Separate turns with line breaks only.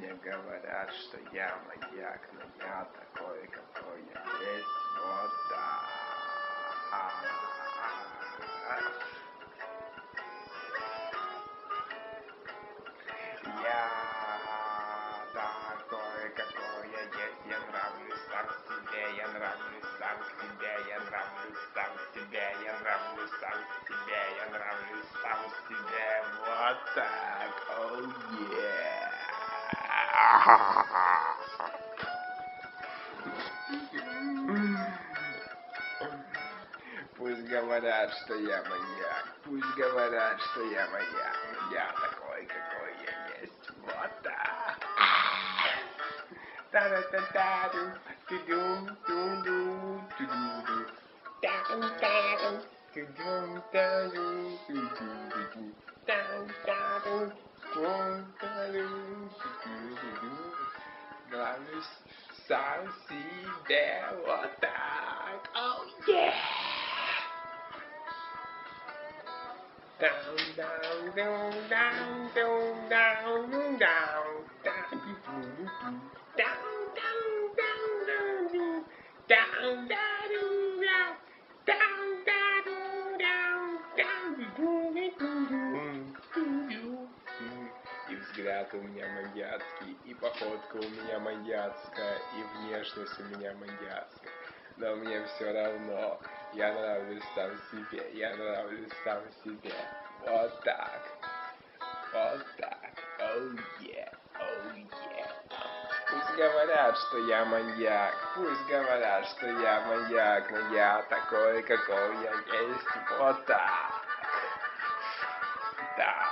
Мне говорят, что я маньяк, но я такой, какой я есть. Вот так. Я такой, какой я есть. Я нравлюсь сам себе, я нравлюсь сам себе, я нравлюсь сам себе, я нравлюсь сам себе, я нравлюсь сам себе. Вот так. Oh yeah. Пусть говорят, что я маньяк, пусть говорят, что я маньяк, но я такой, какой я есть. Вот так. Та-да-та-та-ду, ту-ду-ду-ду, ту-ду-ду. Та-ду-та-ду, ту-ду-та-ду, ту-ду-ду-ду. Та-ду-та-ду, ту-ду-та-ду, ту-ду-ду-ду. Нравлюсь сам себе. Вот так. Oh yeah. Down, down, down, down, down, down, down, down, и взгляд у меня маньяцкий, и походка у меня маньяцкая, и внешность у меня маньяцкая. Но мне все равно, я нравлюсь сам себе, я нравлюсь сам себе. Вот так, вот так, oh yeah, oh yeah. Пусть говорят, что я маньяк, пусть говорят, что я маньяк, но я такой, какой я есть. Вот так, да.